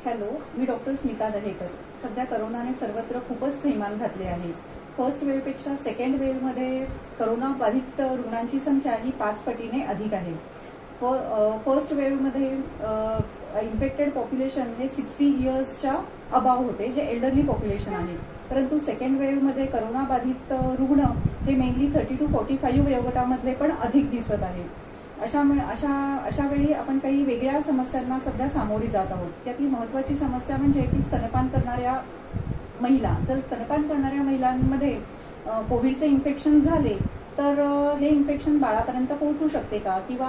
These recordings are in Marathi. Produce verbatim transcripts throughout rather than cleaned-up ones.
हॅलो, मी डॉक्टर स्मिता दहेकर. सध्या करोनाने सर्वत्र खूपच थैमान घातले आहे. फर्स्ट वेव्हपेक्षा सेकंड वेव्हमध्ये करोना बाधित रुग्णांची संख्या ही पाच पटीने अधिक आहे. फर्स्ट वेव्हमध्ये इन्फेक्टेड पॉप्युलेशन हे सिक्स्टी इयर्सच्या अबाव होते, जे एल्डरली पॉप्युलेशन आहे. परंतु सेकंड वेव्हमध्ये करोना बाधित रुग्ण हे mainly thirty two forty five वयोगटामधले पण अधिक दिसत आहे. अशा अशा अशा वेळी आपण काही वेगळ्या समस्यांना सध्या सामोरी जात आहोत. त्यातली महत्वाची समस्या म्हणजे की स्तनपान करणाऱ्या महिला, जर स्तनपान करणाऱ्या महिलांमध्ये कोविडचे इन्फेक्शन झाले तर हे इन्फेक्शन बाळापर्यंत पोहोचू शकते का, किंवा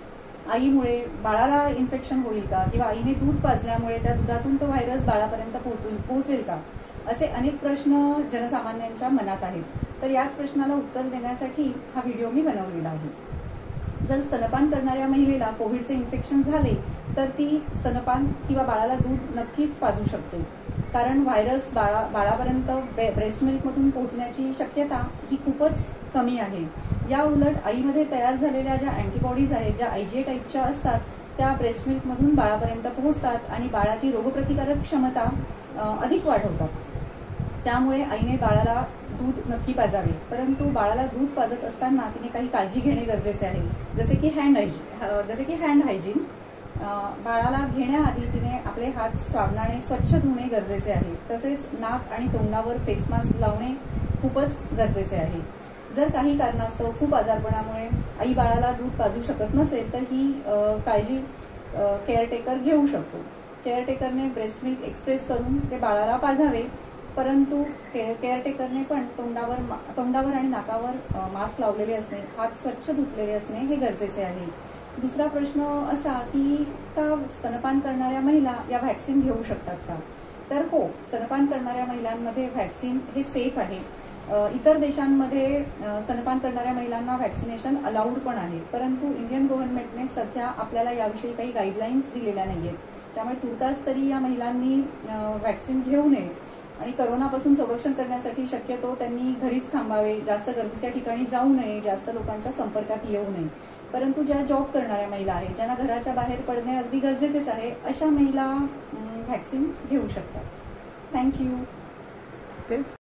आईमुळे बाळाला इन्फेक्शन होईल का, किंवा आईने दूध पाजल्यामुळे त्या दुधातून तो व्हायरस बाळापर्यंत पोहोचेल का, असे अनेक प्रश्न जनसामान्यांच्या मनात आहेत. तर याच प्रश्नाला उत्तर देण्यासाठी हा व्हिडिओ मी बनवलेला आहे. जर स्तनपान करणाऱ्या महिलेला कोविडचे इन्फेक्शन झाले तर ती स्तनपान किंवा बाळाला दूध नक्कीच पाजू शकते, कारण व्हायरस बाळा बाळापर्यंत ब्रेस्ट मिल्कमधून पोहोचण्याची शक्यता ही खूपच कमी आहे. या उलट आईमध्ये तयार झालेल्या ज्या अँटीबॉडीज आहेत, ज्या आयजीए टाईपच्या असतात, त्या ब्रेस्ट मिल्कमधून बाळापर्यंत पोहोचतात आणि बाळाची रोगप्रतिकारक क्षमता अधिक वाढवतात. त्यामुळे आईने बाळाला दूध नक्की पाजावे. परंतु बाळाला दूध पाजत असताना तिने काही काळजी घेणे गरजेचे आहे, जसे की हँड हायजीन जसे की हँड हायजीन बाळाला घेण्याआधी तिने आपले हात साबणाने स्वच्छ धुणे गरजेचे आहे. तसेच नाक आणि तोंडावर फेस मास्क लावणे खूपच गरजेचे आहे. जर काही कारणास्तव खूप आजारपणामुळे आई बाळाला दूध पाजू शकत नसेल तर ही काळजी केअरटेकर घेऊ शकतो. केअरटेकरने ब्रेस्ट मिल्क एक्सप्रेस करून ते बाळाला पाजावे. परंतु केअरटेकरने पण तोंडावर तोंडावर आणि नाकावर मास्क लावलेले असणे, हात स्वच्छ धुतलेले असणे हे गरजेचे आहे. दुसरा प्रश्न असा की का स्तनपान करणाऱ्या महिला या व्हॅक्सिन घेऊ शकतात का? तर हो, स्तनपान करणाऱ्या महिलांमध्ये व्हॅक्सिन हे सेफ आहे. इतर देशांमध्ये स्तनपान करणाऱ्या महिलांना व्हॅक्सिनेशन अलाउड पण आहे. परंतु इंडियन गव्हर्नमेंटने सध्या आपल्याला याविषयी काही गाईडलाईन्स दिलेल्या नाहीयेत. त्यामुळे तुर्तास तरी या महिलांनी व्हॅक्सिन घेऊ नये आणि करोनापासून संरक्षण करण्यासाठी शक्यतो त्यांनी घरीच थांबावे, जास्त गर्दीच्या ठिकाणी जाऊ नये, जास्त लोकांच्या संपर्कात येऊ नये. परंतु ज्या जॉब करणाऱ्या महिला आहेत, ज्यांना घराच्या बाहेर पडणे अगदी गरजेचेच आहे, अशा महिला व्हॅक्सिन घेऊ शकतात. थँक्यू.